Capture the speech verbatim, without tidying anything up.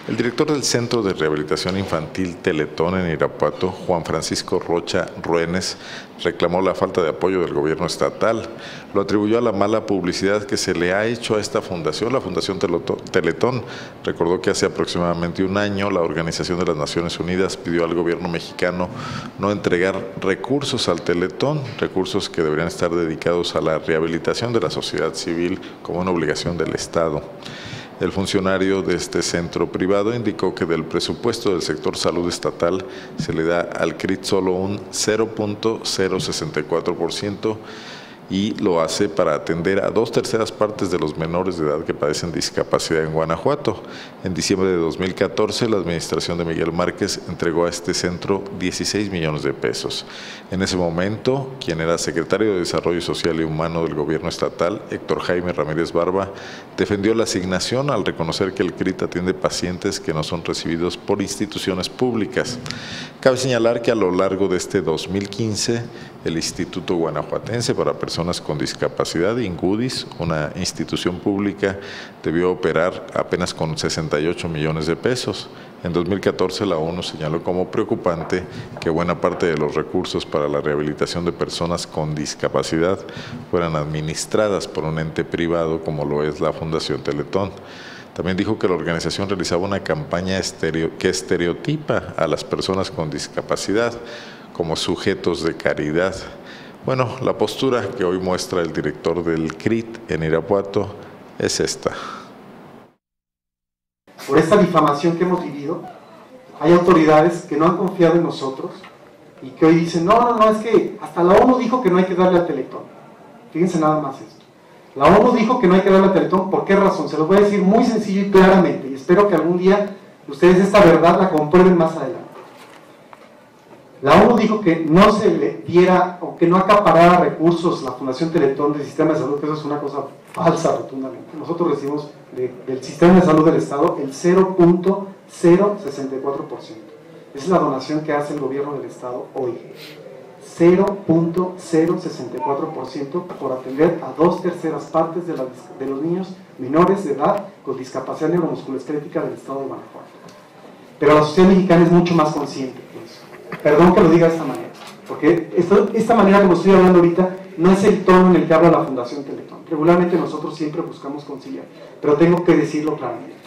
El director del Centro de Rehabilitación Infantil Teletón en Irapuato, Juan Francisco Rocha Ruénes, reclamó la falta de apoyo del gobierno estatal. Lo atribuyó a la mala publicidad que se le ha hecho a esta fundación, la Fundación Teletón. Recordó que hace aproximadamente un año la Organización de las Naciones Unidas pidió al gobierno mexicano no entregar recursos al Teletón, recursos que deberían estar dedicados a la rehabilitación de la sociedad civil como una obligación del Estado. El funcionario de este centro privado indicó que del presupuesto del sector salud estatal se le da al C R I T solo un cero punto cero sesenta y cuatro por ciento y lo hace para atender a dos terceras partes de los menores de edad que padecen discapacidad en Guanajuato. En diciembre de dos mil catorce, la administración de Miguel Márquez entregó a este centro dieciséis millones de pesos. En ese momento, quien era secretario de Desarrollo Social y Humano del gobierno estatal, Héctor Jaime Ramírez Barba, defendió la asignación al reconocer que el C R I T atiende pacientes que no son recibidos por instituciones públicas. Cabe señalar que a lo largo de este dos mil quince, el Instituto Guanajuatense para Personas con Discapacidad, INGUDIS, una institución pública, debió operar apenas con sesenta y ocho millones de pesos. En dos mil catorce la ONU señaló como preocupante que buena parte de los recursos para la rehabilitación de personas con discapacidad fueran administradas por un ente privado como lo es la Fundación Teletón. También dijo que la organización realizaba una campaña estereo, que estereotipa a las personas con discapacidad como sujetos de caridad. Bueno, la postura que hoy muestra el director del C R I T en Irapuato es esta. Por esta difamación que hemos vivido, hay autoridades que no han confiado en nosotros y que hoy dicen, no, no, no, es que hasta la ONU dijo que no hay que darle al Teletón. Fíjense nada más esto. La ONU dijo que no hay que darle al Teletón, ¿por qué razón? Se los voy a decir muy sencillo y claramente, y espero que algún día ustedes esta verdad la comprueben más adelante. La ONU dijo que no se le diera o que no acaparara recursos la Fundación Teletón del Sistema de Salud, que eso es una cosa falsa rotundamente. Nosotros recibimos de, del Sistema de Salud del Estado el cero punto cero sesenta y cuatro por ciento. Esa es la donación que hace el gobierno del Estado hoy. cero punto cero sesenta y cuatro por ciento por atender a dos terceras partes de, la, de los niños menores de edad con discapacidad neuromusculoesquelética del Estado de Guanajuato. Pero la sociedad mexicana es mucho más consciente de eso. Perdón que lo diga de esta manera, porque esto, esta manera como estoy hablando ahorita no es el tono en el que habla la Fundación Teletón. Regularmente nosotros siempre buscamos conciliar, pero tengo que decirlo claramente.